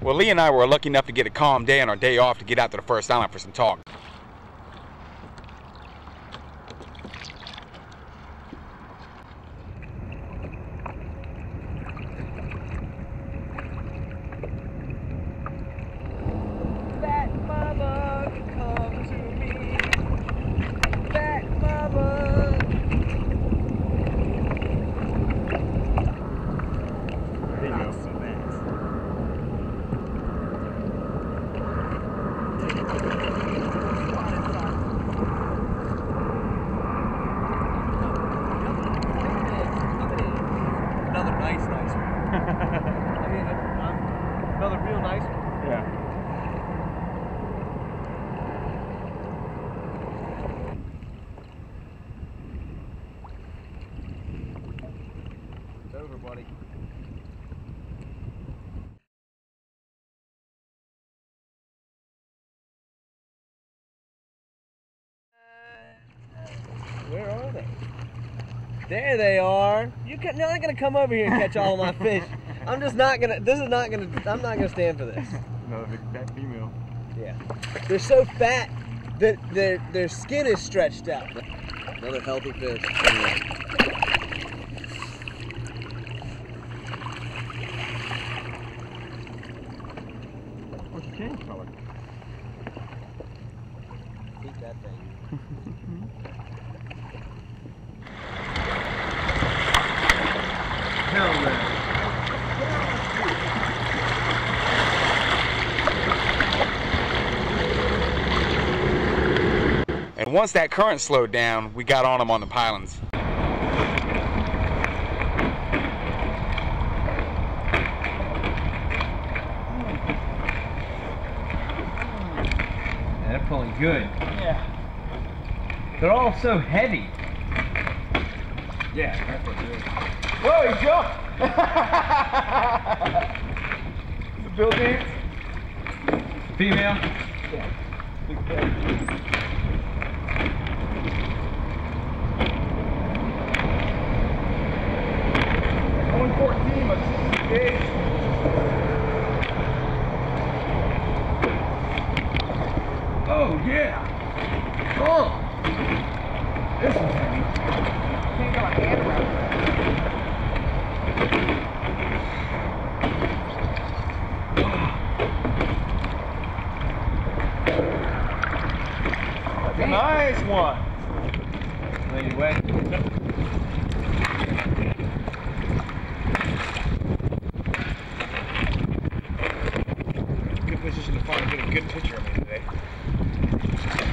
Well, Lee and I were lucky enough to get a calm day on our day off to get out to the first island for some talk. Fat mama, come to me. Fat mama. There you go. Another nice one. I mean, another real nice one. Yeah. It's over, buddy. Where are they? There they are. You're not gonna come over here and catch all of my fish. I'm just not gonna. This is not gonna. I'm not gonna stand for this. Another big fat female. Yeah. They're so fat that their skin is stretched out. Another healthy fish. What's the change color? Eat that thing. Hell no. And once that current slowed down, we got on them on the pylons. Yeah, they're pulling good. Yeah. They're all so heavy. Yeah, that's what it is. Whoa, he jumped! The bill dance? Female? Yeah. Big fish. Only 14, but she's big. Oh, yeah. Oh! This one's heavy. Can't get my hand around it. That's a nice one. Lady wet. Good position to find, get a good picture of me today.